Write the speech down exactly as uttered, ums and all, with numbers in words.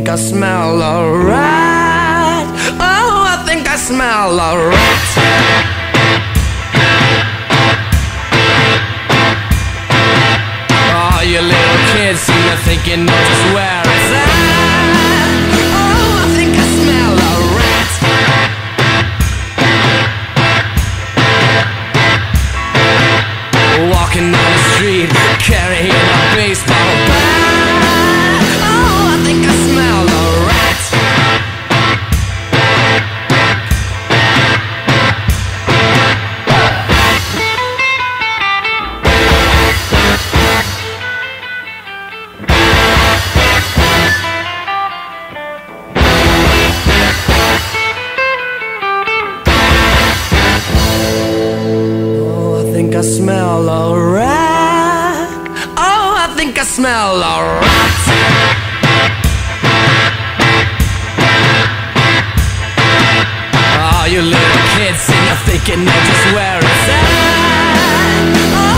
think I smell a rat. Oh, I think I smell a rat. Oh, you little kids seem to think you know just where it's at. Oh, I think I smell a rat. Walking down the street, carrying a baseball bat. Oh, I think I smell a rat. Oh, I think I smell a rat. Oh, I think I smell a rat. Oh, you little kids seem to think you know just where it's at. Oh,